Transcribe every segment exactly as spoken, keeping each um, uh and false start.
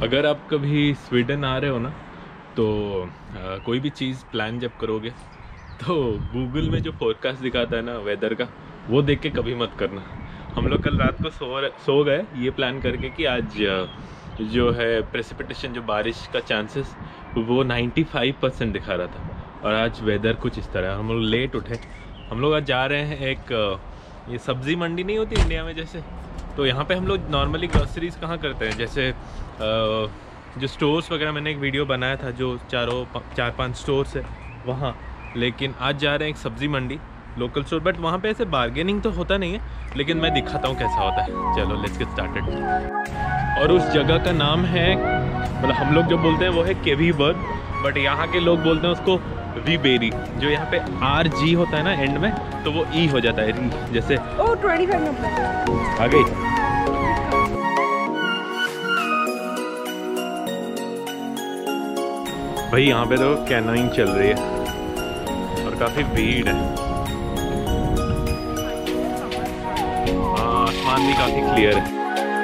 अगर आप कभी स्वीडन आ रहे हो ना तो आ, कोई भी चीज़ प्लान जब करोगे तो गूगल में जो फोरकास्ट दिखाता है ना वेदर का, वो देख के कभी मत करना। हम लोग कल रात को सो सो गए ये प्लान करके कि आज जो है प्रेसिपिटेशन, जो बारिश का चांसेस, वो पचानवे परसेंट दिखा रहा था और आज वेदर कुछ इस तरह। हम लोग लेट उठे। हम लोग आज जा रहे हैं एक, ये सब्ज़ी मंडी नहीं होती इंडिया में जैसे, तो यहाँ पे हम लोग नॉर्मली ग्रोसरीज कहाँ करते हैं, जैसे जो स्टोर्स वगैरह, मैंने एक वीडियो बनाया था जो चारों चार पांच स्टोर्स है वहाँ। लेकिन आज जा रहे हैं एक सब्ज़ी मंडी, लोकल स्टोर, बट वहाँ पे ऐसे बार्गेनिंग तो होता नहीं है, लेकिन मैं दिखाता हूँ कैसा होता है। चलो लेट्स गेट स्टार्टेड। और उस जगह का नाम है, मतलब हम लोग जो बोलते हैं वो है केवीबर्ग, बट यहाँ के लोग बोलते हैं उसको वीबेरी। जो यहाँ पे आर जी होता है ना एंड में, तो वो ई हो जाता है री, जैसे ओ पच्चीस आ गई। भाई यहाँ पे तो कैनोइंग चल रही है और काफ़ी भीड़ है। हाँ, आसमान भी काफ़ी क्लियर है।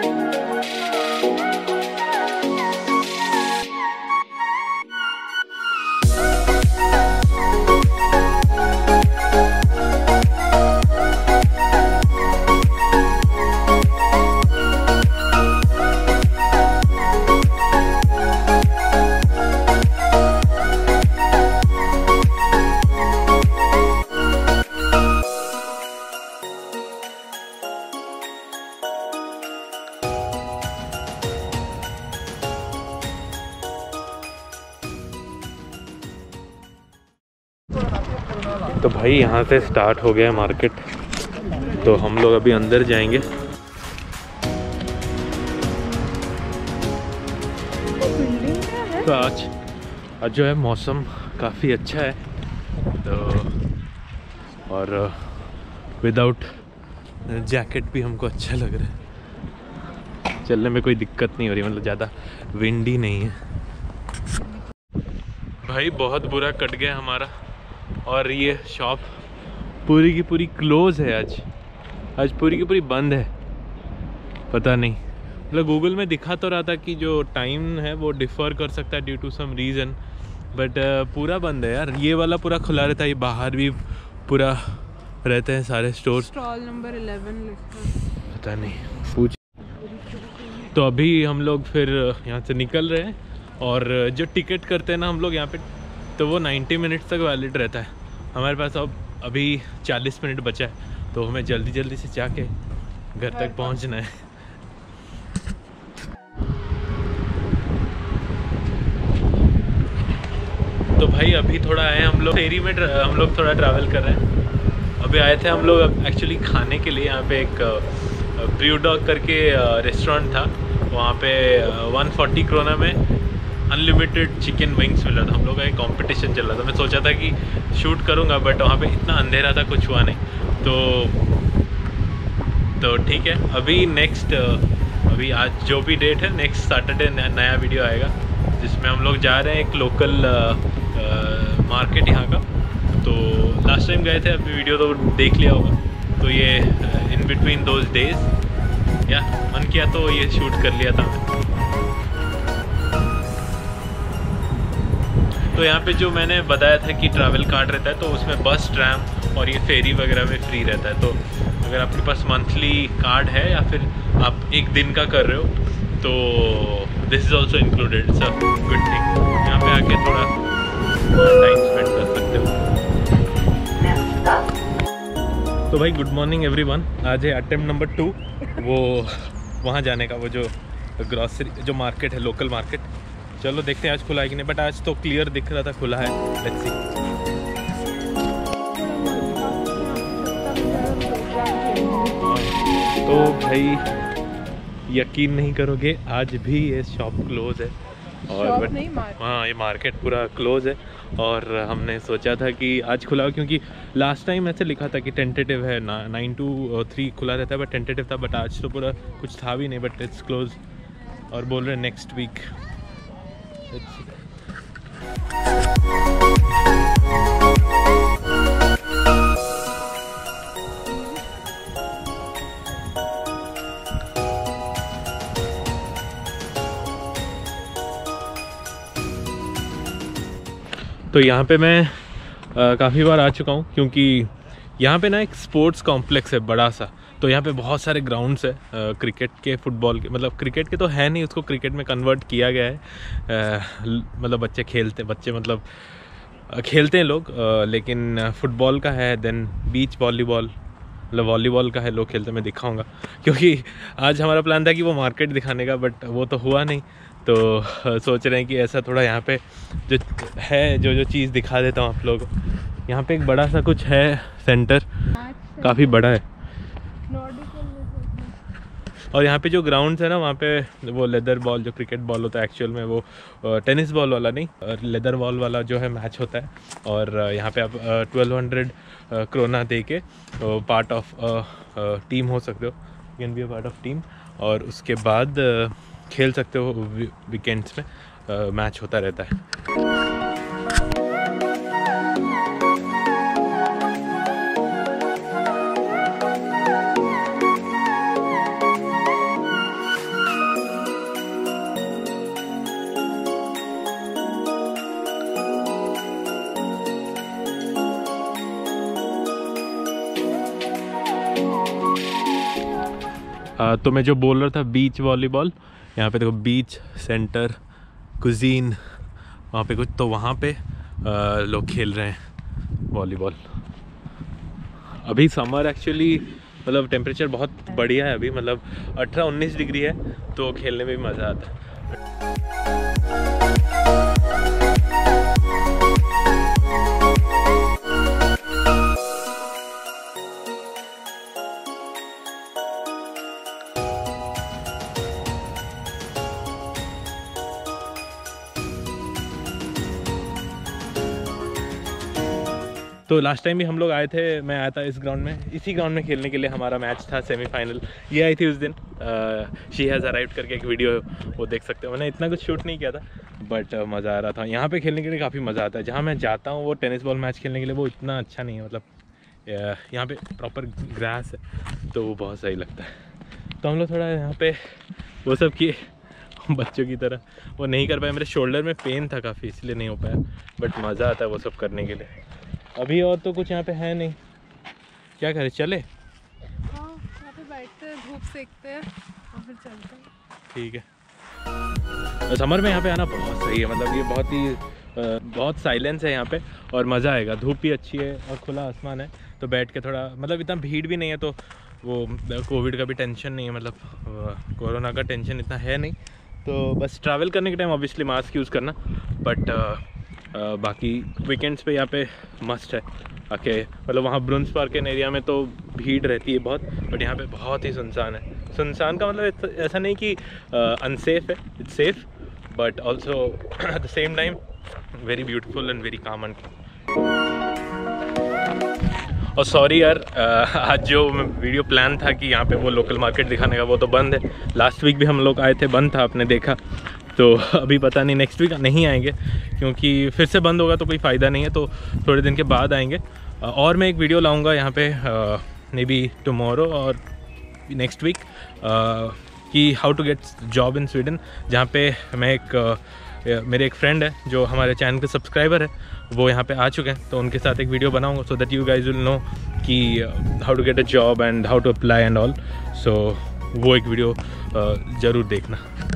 तो भाई यहाँ से स्टार्ट हो गया मार्केट, तो हम लोग अभी अंदर जाएंगे। तो आज आज जो है मौसम काफ़ी अच्छा है, तो और विदाउट जैकेट भी हमको अच्छा लग रहा है। चलने में कोई दिक्कत नहीं हो रही, मतलब ज़्यादा विंडी नहीं है। भाई बहुत बुरा कट गया हमारा, और ये शॉप पूरी की पूरी क्लोज़ है आज। आज पूरी की पूरी बंद है। पता नहीं, मतलब गूगल में दिखा तो रहा था कि जो टाइम है वो डिफ़र कर सकता है due to some reason, but पूरा बंद है यार। ये वाला पूरा खुला रहता है, ये बाहर भी पूरा रहते हैं सारे स्टोर्स। स्टॉल नंबर इलेवन लिखा, पता नहीं, पूछ। तो अभी हम लोग फिर यहाँ से निकल रहे हैं, और जो टिकट करते हैं ना हम लोग यहाँ पे, तो वो नब्बे मिनट तक वैलिड रहता है। हमारे पास अब अभी चालीस मिनट बचा है, तो हमें जल्दी जल्दी से जाके घर तक पहुँचना है। तो भाई अभी थोड़ा आए हम लोग फेरी में, हम लोग थोड़ा ट्रैवल कर रहे हैं। अभी आए थे हम लोग एक्चुअली खाने के लिए। यहाँ पे एक ब्रूडॉग करके रेस्टोरेंट था, वहाँ पे एक सौ चालीस क्रोना में अनलिमिटेड चिकन विंग्स मिल रहा था। हम लोग का एक कंपटीशन चल रहा था। मैं सोचा था कि शूट करूँगा, बट वहाँ पे इतना अंधेरा था, कुछ हुआ नहीं। तो तो ठीक है, अभी नेक्स्ट, अभी आज जो भी डेट है, नेक्स्ट सैटरडे नया वीडियो आएगा, जिसमें हम लोग जा रहे हैं एक लोकल मार्केट यहाँ का। तो लास्ट टाइम गए थे, अभी वीडियो तो देख लिया होगा। तो ये इन बिटवीन दोज डेज या मन किया तो ये शूट कर लिया था मैं। तो यहाँ पे जो मैंने बताया था कि ट्रैवल कार्ड रहता है, तो उसमें बस, ट्रैम और ये फेरी वगैरह में फ्री रहता है। तो अगर आपके पास मंथली कार्ड है या फिर आप एक दिन का कर रहे हो, तो this is also included. It's a good thing. यहाँ पे आके थोड़ा टाइम स्पेंड कर सकते हो। तो भाई गुड मॉर्निंग एवरीवन। आज है अटेम्प्ट नंबर टू, वो वहाँ जाने का, वो जो ग्रॉसरी जो मार्केट है, लोकल मार्केट। चलो देखते हैं आज खुला है कि नहीं, बट आज तो क्लियर दिख रहा था खुला है। Let's see. तो भाई यकीन नहीं करोगे, आज भी ये शॉप क्लोज है, और बट हाँ, ये मार्केट पूरा क्लोज है। और हमने सोचा था कि आज खुला हो, क्योंकि लास्ट टाइम ऐसे लिखा था कि टेंटेटिव है, ना नाइन टू थ्री खुला रहता है, बट टेंटेटिव था। बट आज तो पूरा कुछ था भी नहीं, बट इट्स क्लोज, और बोल रहे हैं नेक्स्ट वीक। तो यहाँ पे मैं काफ़ी बार आ चुका हूँ, क्योंकि यहाँ पे ना एक स्पोर्ट्स कॉम्प्लेक्स है बड़ा सा। तो यहाँ पे बहुत सारे ग्राउंड्स है क्रिकेट के, फुटबॉल के, मतलब क्रिकेट के तो है नहीं, उसको क्रिकेट में कन्वर्ट किया गया है। मतलब बच्चे खेलते बच्चे मतलब खेलते हैं लोग, लेकिन फुटबॉल का है। देन बीच वॉलीबॉल, मतलब वॉलीबॉल का है, लोग खेलते मैं दिखाऊंगा, क्योंकि आज हमारा प्लान था कि वो मार्केट दिखाने का, बट वो तो हुआ नहीं। तो सोच रहे हैं कि ऐसा थोड़ा यहाँ पे जो है जो जो चीज़ दिखा देता हूँ आप लोगों को। यहाँ पे एक बड़ा सा कुछ है सेंटर, काफ़ी बड़ा है। और यहाँ पे जो ग्राउंड्स है ना, वहाँ पे वो लेदर बॉल, जो क्रिकेट बॉल होता है एक्चुअल में, वो टेनिस बॉल वाला नहीं, लेदर बॉल वाला जो है मैच होता है। और यहाँ पे आप ट्वेल्व हंड्रेड क्रोना दे के पार्ट ऑफ टीम हो सकते हो, can be a part of team. और उसके बाद खेल सकते हो, वीकेंड्स में मैच होता रहता है। आ, तो मैं जो बोल रहा था बीच वॉलीबॉल, यहाँ पे देखो बीच सेंटर कुजीन, वहाँ पे कुछ, तो वहाँ पे आ, लोग खेल रहे हैं वॉलीबॉल। अभी समर एक्चुअली, मतलब टेम्परेचर बहुत बढ़िया है अभी, मतलब अठारह उन्नीस डिग्री है, तो खेलने में भी मज़ा आता है। तो लास्ट टाइम भी हम लोग आए थे, मैं आया था इस ग्राउंड में, इसी ग्राउंड में खेलने के लिए हमारा मैच था सेमीफाइनल। ये आई थी उस दिन, शी हैज़ अराइव्ड करके एक वीडियो, वो देख सकते हो। मैंने इतना कुछ शूट नहीं किया था, बट uh, मज़ा आ रहा था। यहाँ पे खेलने के लिए काफ़ी मज़ा आता है। जहाँ मैं जाता हूँ वो टेनिस बॉल मैच खेलने के लिए वो इतना अच्छा नहीं है, मतलब uh, यहाँ पे प्रॉपर ग्रास है, तो वो बहुत सही लगता है। तो हम लोग थोड़ा यहाँ पे वो सब किए बच्चों की तरह, वो नहीं कर पाए। मेरे शोल्डर में पेन था काफ़ी, इसलिए नहीं हो पाया, बट मज़ा आता है वो सब करने के लिए। अभी और तो कुछ यहाँ पे है नहीं, क्या करें, चले? हाँ, यहाँ पे बैठते हैं, धूप सेकते हैं और फिर चलते हैं। ठीक है। समर में यहाँ पे आना बहुत सही है, मतलब ये बहुत ही बहुत साइलेंस है यहाँ पे, और मज़ा आएगा। धूप भी अच्छी है और खुला आसमान है, तो बैठ के थोड़ा, मतलब इतना भीड़ भी नहीं है, तो वो कोविड का भी टेंशन नहीं है, मतलब कोरोना का टेंशन इतना है नहीं। तो बस ट्रैवल करने के टाइम ऑब्वियसली मास्क यूज़ करना, बट Uh, बाकी वीकेंड्स पे यहाँ पे मस्ट है आके। मतलब वहाँ ब्रुन्स पार्क के एरिया में तो भीड़ रहती है बहुत, बट यहाँ पे बहुत ही सुनसान है। सुनसान का मतलब ऐसा नहीं कि अनसेफ uh, है, it's safe, but also at the same time very beautiful and very calm and. और सॉरी यार, uh, आज जो वीडियो प्लान था कि यहाँ पे वो लोकल मार्केट दिखाने का, वो तो बंद है। लास्ट वीक भी हम लोग आए थे, बंद था, आपने देखा। तो अभी पता नहीं, नेक्स्ट वीक नहीं आएंगे, क्योंकि फिर से बंद होगा तो कोई फ़ायदा नहीं है, तो थोड़े दिन के बाद आएंगे। और मैं एक वीडियो लाऊंगा यहाँ पे मे बी टुमारो और नेक्स्ट वीक, कि how to get job in Sweden, जहाँ पे मैं एक uh, मेरे एक फ्रेंड है जो हमारे चैनल के सब्सक्राइबर है, वो यहाँ पे आ चुके हैं, तो उनके साथ एक वीडियो बनाऊंगा, so that you guys will know कि how to get a job and how to apply and all. So वो एक वीडियो uh, ज़रूर देखना।